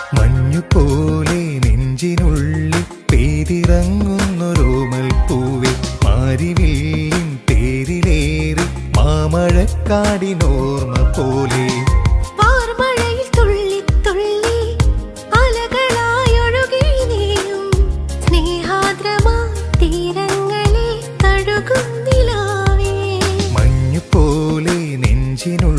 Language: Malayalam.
മഞ്ഞുപോലെ നെഞ്ചിനുള്ളിൽ പെയ്തിറങ്ങുന്നൊരോമൽ പൂവേ മാരിവില്ലിൻ തേരിലേറി മാമഴക്കാടിനോർമ്മ പോലെ മഞ്ഞുപോലെ നെഞ്ചിനുള്ളിൽ